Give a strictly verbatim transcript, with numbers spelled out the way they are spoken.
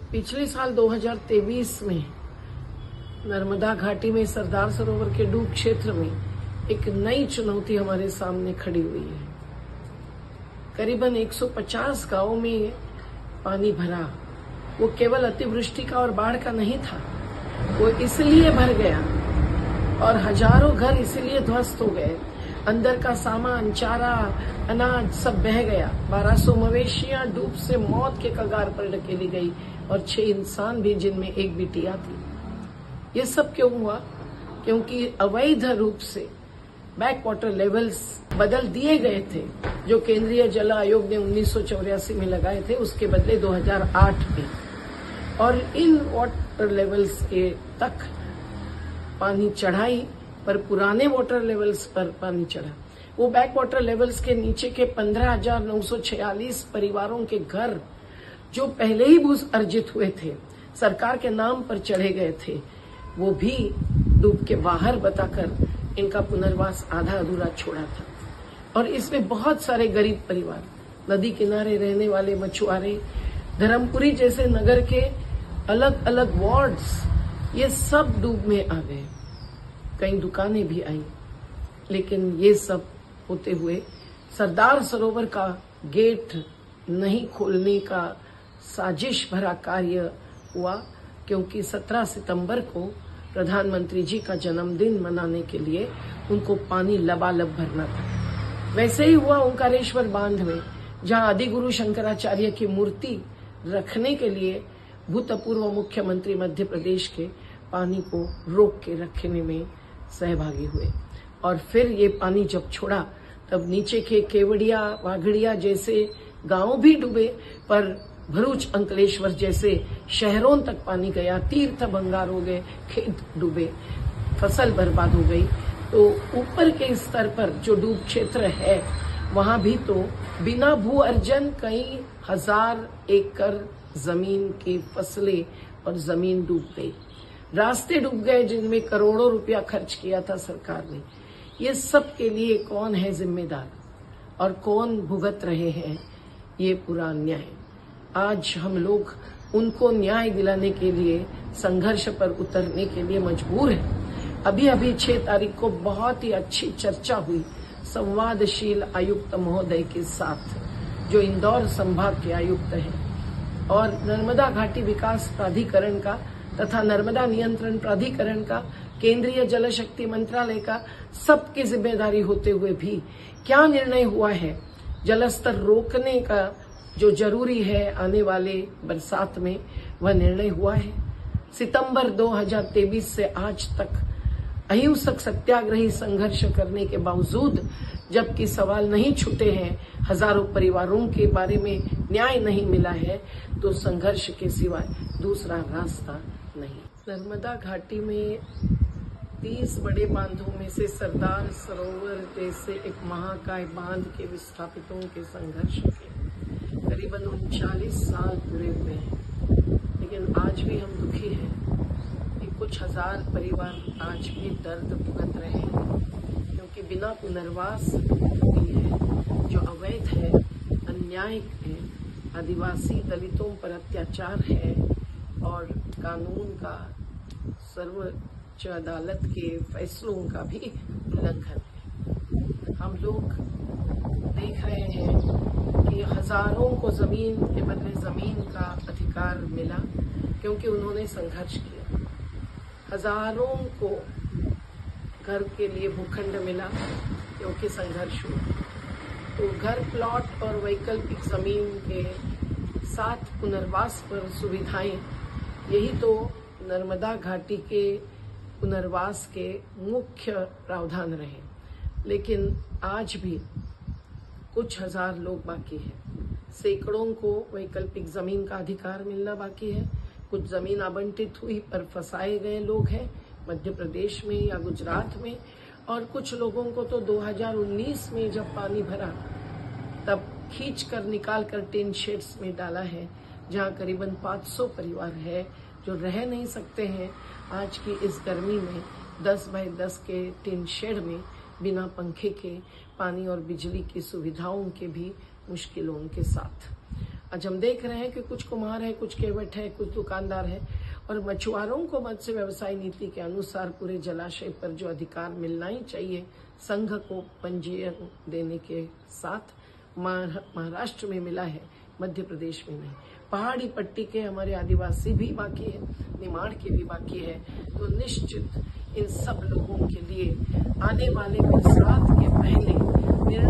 पिछले साल दो हज़ार तेईस में नर्मदा घाटी में सरदार सरोवर के डूब क्षेत्र में एक नई चुनौती हमारे सामने खड़ी हुई है। करीबन एक सौ पचास गांवों में पानी भरा। वो केवल अतिवृष्टि का और बाढ़ का नहीं था, वो इसलिए भर गया और हजारों घर इसलिए ध्वस्त हो गए। अंदर का सामान, चारा, अनाज सब बह गया। बारह सौ मवेशियां डूब से मौत के कगार पर ढकेली गई और छह इंसान भी, जिनमें एक बिटिया थी। ये सब क्यों हुआ? क्योंकि अवैध रूप से बैक वाटर लेवल्स बदल दिए गए थे, जो केंद्रीय जल आयोग ने उन्नीस सौ चौरासी में लगाए थे, उसके बदले दो हज़ार आठ में। और इन वाटर लेवल्स के तक पानी चढ़ाई पर पुराने वाटर लेवल्स पर पानी चढ़ा। वो बैक वाटर लेवल्स के नीचे के पंद्रह हजार नौ सौ छियालीस परिवारों के घर, जो पहले ही भू अर्जित हुए थे, सरकार के नाम पर चढ़े गए थे, वो भी डूब के बाहर बताकर इनका पुनर्वास आधा अधूरा छोड़ा था। और इसमें बहुत सारे गरीब परिवार, नदी किनारे रहने वाले मछुआरे, धर्मपुरी जैसे नगर के अलग अलग वार्ड्स, ये सब डूब में आ गए। कई दुकानें भी आई। लेकिन ये सब होते हुए सरदार सरोवर का गेट नहीं खोलने का साजिश भरा कार्य हुआ, क्योंकि सत्रह सितंबर को प्रधानमंत्री जी का जन्मदिन मनाने के लिए उनको पानी लबालब भरना था। वैसे ही हुआ ओंकारेश्वर बांध में, जहां आदिगुरु शंकराचार्य की मूर्ति रखने के लिए भूतपूर्व मुख्यमंत्री मध्य प्रदेश के पानी को रोक के रखने में सहभागी हुए। और फिर ये पानी जब छोड़ा, तब नीचे के केवड़िया, वाघड़िया जैसे गांव भी डूबे, पर भरूच, अंकलेश्वर जैसे शहरों तक पानी गया। तीर्थ भंगार हो गए, खेत डूबे, फसल बर्बाद हो गई। तो ऊपर के स्तर पर जो डूब क्षेत्र है, वहां भी तो बिना भू अर्जन कई हजार एकड़ जमीन की फसलें और जमीन डूब गई। रास्ते डूब गए, जिनमें करोड़ों रुपया खर्च किया था सरकार ने। ये सब के लिए कौन है जिम्मेदार और कौन भुगत रहे हैं ये पूरा अन्याय? आज हम लोग उनको न्याय दिलाने के लिए संघर्ष पर उतरने के लिए मजबूर हैं। अभी अभी छह तारीख को बहुत ही अच्छी चर्चा हुई संवादशील आयुक्त महोदय के साथ, जो इंदौर संभाग के आयुक्त हैं, और नर्मदा घाटी विकास प्राधिकरण का तथा नर्मदा नियंत्रण प्राधिकरण का, केंद्रीय जल शक्ति मंत्रालय का, सबकी जिम्मेदारी होते हुए भी क्या निर्णय हुआ है जलस्तर रोकने का, जो जरूरी है आने वाले बरसात में, वह निर्णय हुआ है। सितंबर दो हज़ार तेईस से आज तक अहिंसक सत्याग्रही संघर्ष करने के बावजूद, जबकि सवाल नहीं छूटे हैं, हजारों परिवारों के बारे में न्याय नहीं मिला है, तो संघर्ष के सिवाय दूसरा रास्ता नहीं। नर्मदा घाटी में तीस बड़े बांधों में से सरदार सरोवर जैसे एक महाकाय बांध के विस्थापितों के संघर्ष के करीबन उनचालीस साल पूरे हुए हैं। लेकिन आज भी हम दुखी हैं कि कुछ हजार परिवार आज भी दर्द भुगत रहे हैं, क्योंकि बिना पुनर्वास है, जो अवैध है, अन्यायिक है, आदिवासी दलितों पर अत्याचार है और कानून का, सर्वोच्च अदालत के फैसलों का भी उल्लंघन है। हम लोग देख रहे हैं कि हजारों को जमीन के बदले जमीन का अधिकार मिला, क्योंकि उन्होंने संघर्ष किया। हजारों को घर के लिए भूखंड मिला, क्योंकि संघर्ष हुआ। तो घर, प्लॉट और वैकल्पिक जमीन के साथ पुनर्वास पर सुविधाएं, यही तो नर्मदा घाटी के पुनर्वास के मुख्य प्रावधान रहे। लेकिन आज भी कुछ हजार लोग बाकी हैं। सैकड़ों को वैकल्पिक जमीन का अधिकार मिलना बाकी है। कुछ जमीन आवंटित हुई पर फंसाए गए लोग हैं मध्य प्रदेश में या गुजरात में, और कुछ लोगों को तो दो हज़ार उन्नीस में जब पानी भरा, तब खींच कर निकाल कर टिन शेड्स में डाला है, जहां करीबन पाँच सौ परिवार है जो रह नहीं सकते हैं आज की इस गर्मी में दस बाय दस के टिन शेड में, बिना पंखे के, पानी और बिजली की सुविधाओं के भी मुश्किलों के साथ। आज हम देख रहे हैं कि कुछ कुम्हार है, कुछ केवट है, कुछ दुकानदार है, और मछुआरों को मत्स्य व्यवसाय नीति के अनुसार पूरे जलाशय पर जो अधिकार मिलना ही चाहिए संघ को पंजीयन देने के साथ महाराष्ट्र में मिला है, मध्य प्रदेश में नहीं। पहाड़ी पट्टी के हमारे आदिवासी भी बाकी है, निमाड़ के भी बाकी है। तो निश्चित इन सब लोगों के लिए आने वाले बरसात के पहले